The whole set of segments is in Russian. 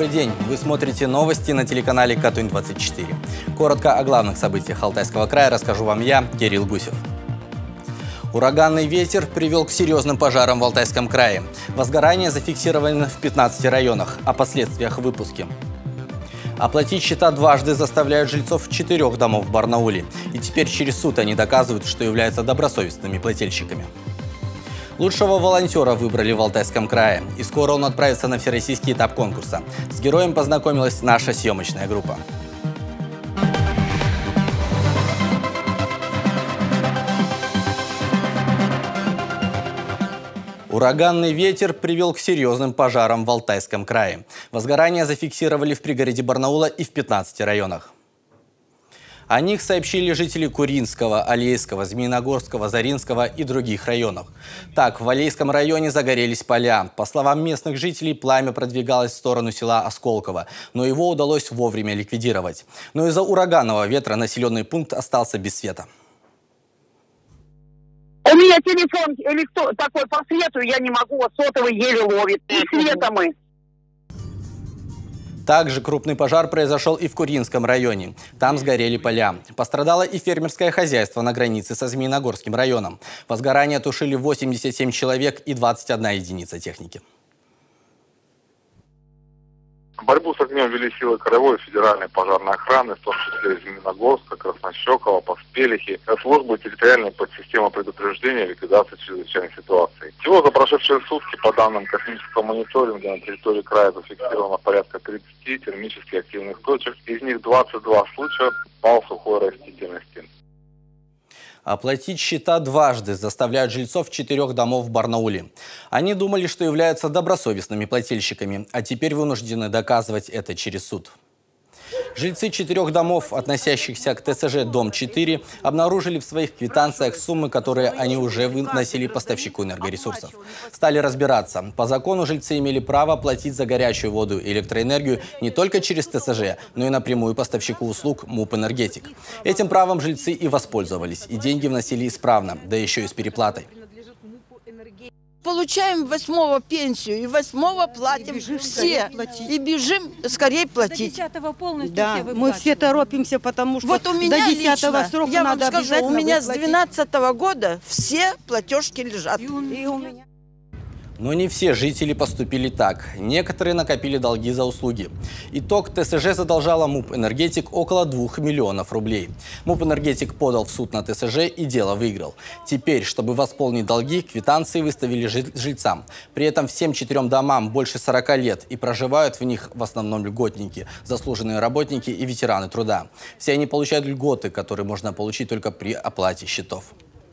Добрый день! Вы смотрите новости на телеканале Катунь-24. Коротко о главных событиях Алтайского края расскажу вам я, Кирилл Гусев. Ураганный ветер привел к серьезным пожарам в Алтайском крае. Возгорания зафиксированы в 15 районах. О последствиях в выпуске. Оплатить счета дважды заставляют жильцов 4 домов в Барнауле. И теперь через суд они доказывают, что являются добросовестными плательщиками. Лучшего волонтера выбрали в Алтайском крае. И скоро он отправится на всероссийский этап конкурса. С героем познакомилась наша съемочная группа. Ураганный ветер привел к серьезным пожарам в Алтайском крае. Возгорания зафиксировали в пригороде Барнаула и в 15 районах. О них сообщили жители Куринского, Алейского, Змеиногорского, Заринского и других районах. Так, в Алейском районе загорелись поля. По словам местных жителей, пламя продвигалось в сторону села Осколково, но его удалось вовремя ликвидировать. Но из-за ураганного ветра населенный пункт остался без света. У меня телефон такой по свету, я не могу, вот сотовый еле ловит. И света мы. Также крупный пожар произошел и в Куринском районе. Там сгорели поля. Пострадало и фермерское хозяйство на границе со Змеиногорским районом. Возгорание тушили 87 человек и 21 единица техники. Борьбу с огнем вели силы краевой и федеральной пожарной охраны, в том числе из Змеиногорска, Краснощекова, Поспелихи, службы территориальной подсистемы предупреждения и ликвидации чрезвычайной ситуации. Всего за прошедшие сутки, по данным космического мониторинга, на территории края зафиксировано порядка 30 термически активных точек, из них 22 случая пал сухой растительности. Оплатить счета дважды заставляют жильцов 4 домов в Барнауле. Они думали, что являются добросовестными плательщиками, а теперь вынуждены доказывать это через суд. Жильцы 4 домов, относящихся к ТСЖ «Дом-4», обнаружили в своих квитанциях суммы, которые они уже вносили поставщику энергоресурсов. Стали разбираться. По закону жильцы имели право платить за горячую воду и электроэнергию не только через ТСЖ, но и напрямую поставщику услуг МУП «Энергетик». Этим правом жильцы и воспользовались, и деньги вносили исправно, да еще и с переплатой. Получаем 8-го пенсию, и 8-го платим все. И бежим скорее платить. До 10-го полностью да, все мы все торопимся, потому что вот у меня до 10-го лично, срока я вам надо скажу, обязательно у меня с выплатить. 12-го года все платежки лежат. И у меня. Но не все жители поступили так. Некоторые накопили долги за услуги. Итог: ТСЖ задолжала МУП «Энергетик» около 2 миллионов рублей. МУП «Энергетик» подал в суд на ТСЖ и дело выиграл. Теперь, чтобы восполнить долги, квитанции выставили жильцам. При этом всем 4 домам больше 40 лет, и проживают в них в основном льготники, заслуженные работники и ветераны труда. Все они получают льготы, которые можно получить только при оплате счетов.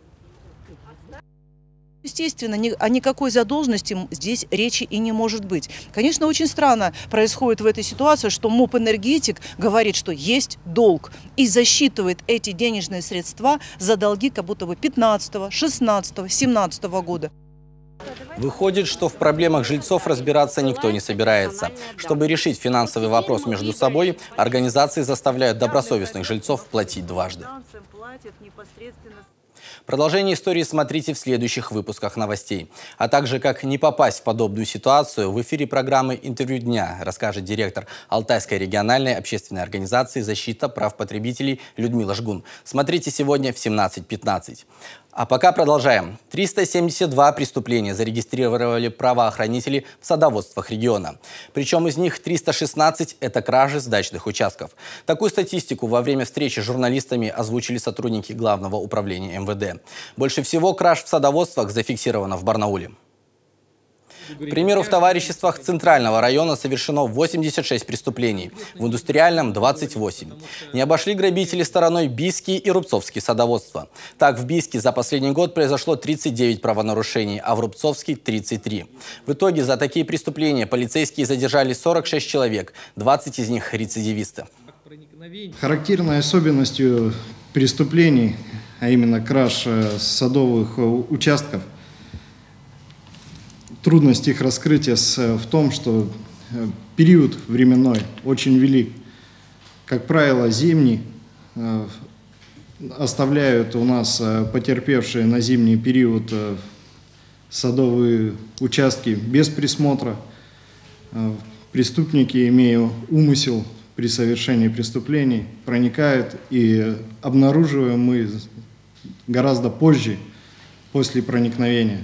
Естественно, о никакой задолженности здесь речи и не может быть. Конечно, очень странно происходит в этой ситуации, что МУП «Энергетик» говорит, что есть долг и засчитывает эти денежные средства за долги как будто бы 15-го, 16-го, 17-го года. Выходит, что в проблемах жильцов разбираться никто не собирается. Чтобы решить финансовый вопрос между собой, организации заставляют добросовестных жильцов платить дважды. Продолжение истории смотрите в следующих выпусках новостей. А также, как не попасть в подобную ситуацию, в эфире программы «Интервью дня» расскажет директор Алтайской региональной общественной организации «Защита прав потребителей» Людмила Жгун. Смотрите сегодня в 17:15. А пока продолжаем. 372 преступления зарегистрировали правоохранители в садоводствах региона. Причем из них 316 – это кражи с дачных участков. Такую статистику во время встречи с журналистами озвучили сотрудники Главного управления МВД. Больше всего краж в садоводствах зафиксировано в Барнауле. К примеру, в товариществах Центрального района совершено 86 преступлений, в Индустриальном – 28. Не обошли грабители стороной Бийские и Рубцовские садоводства. Так, в Бийске за последний год произошло 39 правонарушений, а в Рубцовске – 33. В итоге за такие преступления полицейские задержали 46 человек, 20 из них – рецидивисты. Характерной особенностью преступлений, а именно краж садовых участков, трудность их раскрытия в том, что период временной очень велик. Как правило, зимний оставляют у нас потерпевшие на зимний период садовые участки без присмотра. преступники, имея умысел при совершении преступлений, проникают, и обнаруживаем мы гораздо позже, после проникновения.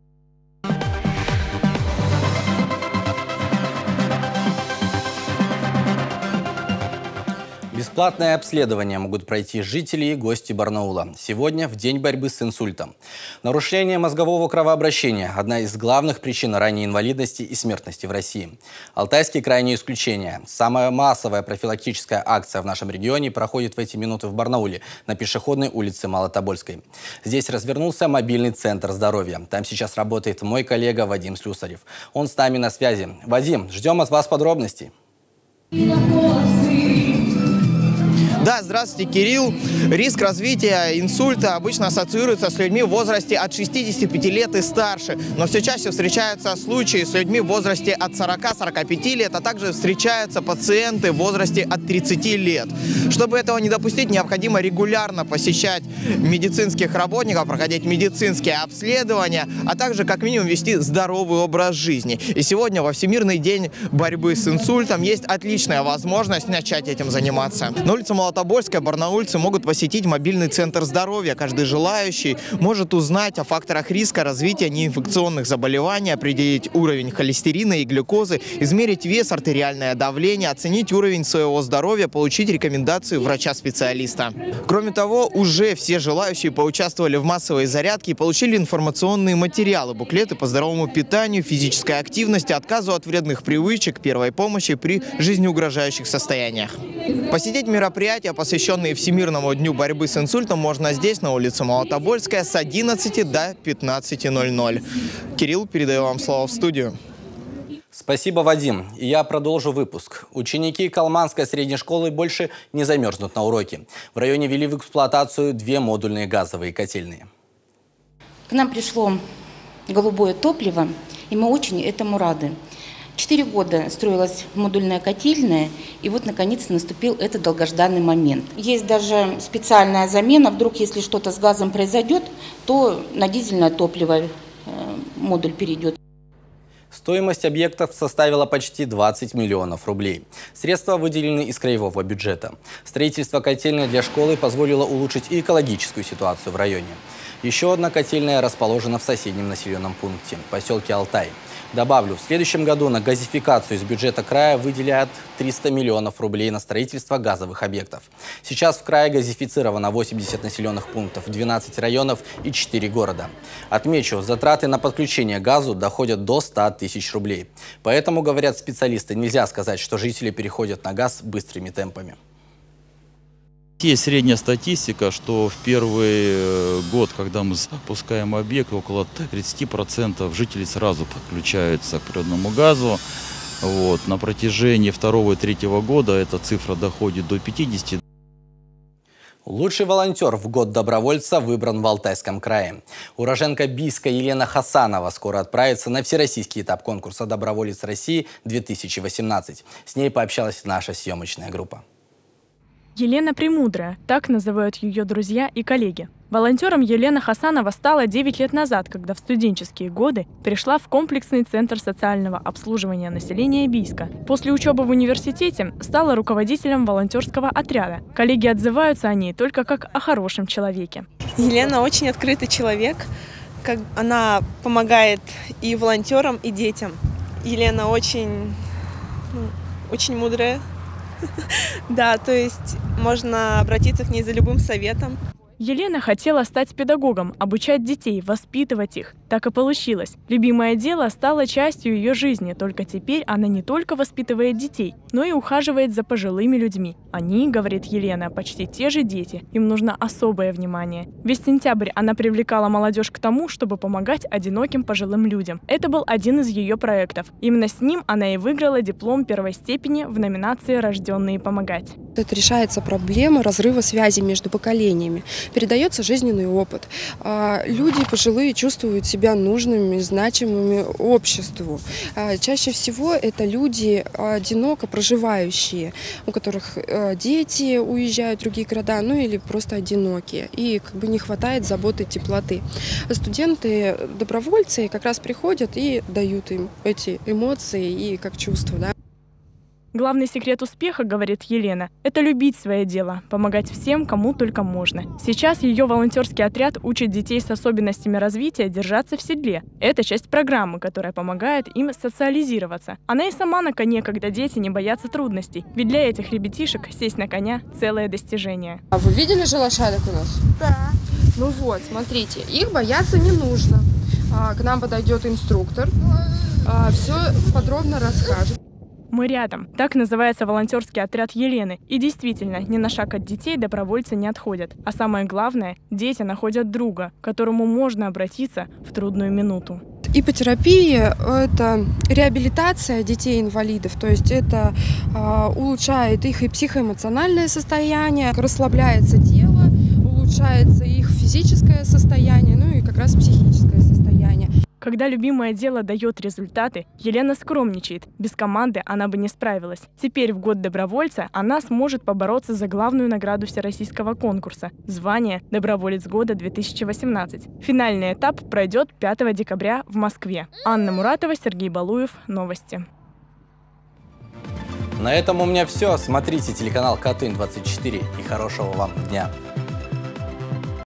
Бесплатное обследование могут пройти жители и гости Барнаула. Сегодня в день борьбы с инсультом. Нарушение мозгового кровообращения – одна из главных причин ранней инвалидности и смертности в России. Алтайский край не исключение. Самая массовая профилактическая акция в нашем регионе проходит в эти минуты в Барнауле, на пешеходной улице Малотобольской. Здесь развернулся мобильный центр здоровья. Там сейчас работает мой коллега Вадим Слюсарев. Он с нами на связи. Вадим, ждем от вас подробностей. Да, здравствуйте, Кирилл. Риск развития инсульта обычно ассоциируется с людьми в возрасте от 65 лет и старше. Но все чаще встречаются случаи с людьми в возрасте от 40-45 лет, а также встречаются пациенты в возрасте от 30 лет. Чтобы этого не допустить, необходимо регулярно посещать медицинских работников, проходить медицинские обследования, а также как минимум вести здоровый образ жизни. И сегодня, во Всемирный день борьбы с инсультом, есть отличная возможность начать этим заниматься. На улице Малотобольская барнаульцы могут посетить мобильный центр здоровья. Каждый желающий может узнать о факторах риска развития неинфекционных заболеваний, определить уровень холестерина и глюкозы, измерить вес, артериальное давление, оценить уровень своего здоровья, получить рекомендацию врача-специалиста. Кроме того, уже все желающие поучаствовали в массовой зарядке и получили информационные материалы, буклеты по здоровому питанию, физической активности, отказу от вредных привычек, первой помощи при жизнеугрожающих состояниях. Посетить мероприятия, посвященные Всемирному дню борьбы с инсультом, можно здесь, на улице Малотобольская, с 11 до 15:00. Кирилл, передаю вам слово в студию. Спасибо, Вадим. И я продолжу выпуск. Ученики Калманской средней школы больше не замерзнут на уроке. В районе ввели в эксплуатацию 2 модульные газовые котельные. К нам пришло голубое топливо, и мы очень этому рады. 4 года строилась модульная котельная, и вот наконец-то наступил этот долгожданный момент. Есть даже специальная замена, вдруг если что-то с газом произойдет, то на дизельное топливо модуль перейдет. Стоимость объектов составила почти 20 миллионов рублей. Средства выделены из краевого бюджета. Строительство котельной для школы позволило улучшить и экологическую ситуацию в районе. Еще одна котельная расположена в соседнем населенном пункте – поселке Алтай. Добавлю, в следующем году на газификацию из бюджета края выделяют 300 миллионов рублей на строительство газовых объектов. Сейчас в крае газифицировано 80 населенных пунктов, 12 районов и 4 города. Отмечу, затраты на подключение к газу доходят до 100 тысяч рублей. Поэтому, говорят специалисты, нельзя сказать, что жители переходят на газ быстрыми темпами. Есть средняя статистика, что в первый год, когда мы запускаем объект, около 30% жителей сразу подключаются к природному газу. На протяжении 2-го и 3-го года эта цифра доходит до 50%. Лучший волонтер в год добровольца выбран в Алтайском крае. Уроженка Бийска Елена Хасанова скоро отправится на всероссийский этап конкурса «Доброволец России-2018». С ней пообщалась наша съемочная группа. Елена Премудрая, так называют ее друзья и коллеги. Волонтером Елена Хасанова стала 9 лет назад, когда в студенческие годы пришла в комплексный центр социального обслуживания населения Бийска. После учебы в университете стала руководителем волонтерского отряда. Коллеги отзываются о ней только как о хорошем человеке. Елена очень открытый человек. Она помогает и волонтерам, и детям. Елена очень мудрая. Да, то есть можно обратиться к ней за любым советом. Елена хотела стать педагогом, обучать детей, воспитывать их. Так и получилось. Любимое дело стало частью ее жизни, только теперь она не только воспитывает детей, но и ухаживает за пожилыми людьми. Они, говорит Елена, почти те же дети, им нужно особое внимание. Весь сентябрь она привлекала молодежь к тому, чтобы помогать одиноким пожилым людям. Это был один из ее проектов. Именно с ним она и выиграла диплом 1-й степени в номинации «Рожденные помогать». Это решается проблема разрыва связи между поколениями. Передается жизненный опыт. Люди пожилые чувствуют себя нужными, значимыми обществу. Чаще всего это люди одиноко проживающие, у которых дети уезжают в другие города, или просто одинокие. И не хватает заботы, теплоты. Студенты-добровольцы как раз приходят и дают им эти эмоции и чувства. Да? Главный секрет успеха, говорит Елена, это любить свое дело, помогать всем, кому только можно. Сейчас ее волонтерский отряд учит детей с особенностями развития держаться в седле. Это часть программы, которая помогает им социализироваться. Она и сама на коне, когда дети не боятся трудностей. Ведь для этих ребятишек сесть на коня – целое достижение. А вы видели же лошадок у нас? Да. Ну вот, смотрите, их бояться не нужно. К нам подойдет инструктор, все подробно расскажет. Мы рядом. Так называется волонтерский отряд Елены. И действительно, ни на шаг от детей добровольцы не отходят. А самое главное, дети находят друга, к которому можно обратиться в трудную минуту. Иппотерапия – это реабилитация детей-инвалидов, то есть это улучшает их и психоэмоциональное состояние, расслабляется тело, улучшается их физическое состояние, ну и как раз психическое состояние. Когда любимое дело дает результаты, Елена скромничает. Без команды она бы не справилась. Теперь в год добровольца она сможет побороться за главную награду всероссийского конкурса – звание «Доброволец года-2018». Финальный этап пройдет 5 декабря в Москве. Анна Муратова, Сергей Балуев. Новости. На этом у меня все. Смотрите телеканал Катунь 24 и хорошего вам дня.